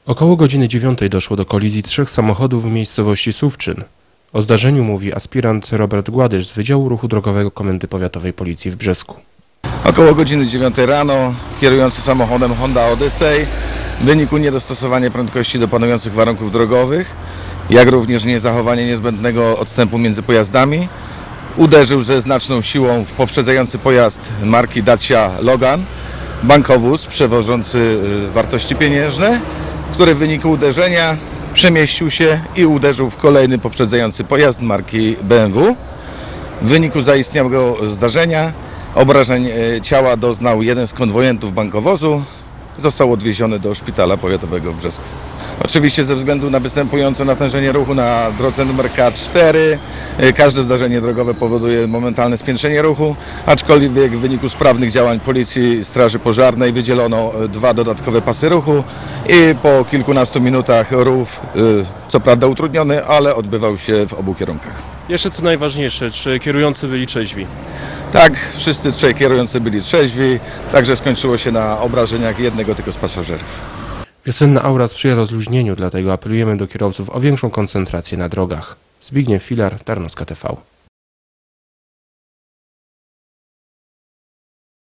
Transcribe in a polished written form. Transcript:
Około godziny 9 doszło do kolizji trzech samochodów w miejscowości Suwczyn. O zdarzeniu mówi aspirant Robert Gładysz z Wydziału Ruchu Drogowego Komendy Powiatowej Policji w Brzesku. Około godziny 9 rano kierujący samochodem Honda Odyssey w wyniku niedostosowania prędkości do panujących warunków drogowych, jak również niezachowania niezbędnego odstępu między pojazdami, uderzył ze znaczną siłą w poprzedzający pojazd marki Dacia Logan, bankowóz przewożący wartości pieniężne, który w wyniku uderzenia przemieścił się i uderzył w kolejny poprzedzający pojazd marki BMW. W wyniku zaistniałego zdarzenia obrażeń ciała doznał jeden z konwojentów bankowozu. Został odwieziony do szpitala powiatowego w Brzesku. Oczywiście ze względu na występujące natężenie ruchu na drodze nr K4 każde zdarzenie drogowe powoduje momentalne spiętrzenie ruchu, aczkolwiek w wyniku sprawnych działań Policji Straży Pożarnej wydzielono 2 dodatkowe pasy ruchu i po kilkunastu minutach ruch, co prawda utrudniony, ale odbywał się w obu kierunkach. Jeszcze co najważniejsze, czy kierujący byli trzeźwi? Tak, wszyscy trzej kierujący byli trzeźwi, także skończyło się na obrażeniach jednego tylko z pasażerów. Wiosenna aura sprzyja rozluźnieniu, dlatego apelujemy do kierowców o większą koncentrację na drogach. Zbigniew Filar, Tarnowska TV.